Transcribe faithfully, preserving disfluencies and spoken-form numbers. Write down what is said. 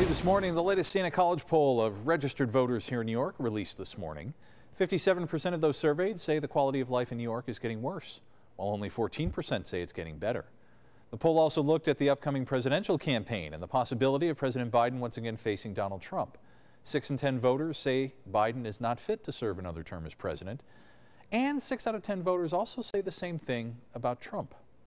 This morning, the latest Siena College poll of registered voters here in New York released this morning. fifty-seven percent of those surveyed say the quality of life in New York is getting worse, while only fourteen percent say it's getting better. The poll also looked at the upcoming presidential campaign and the possibility of President Biden once again facing Donald Trump. Six in ten voters say Biden is not fit to serve another term as president, and six out of ten voters also say the same thing about Trump.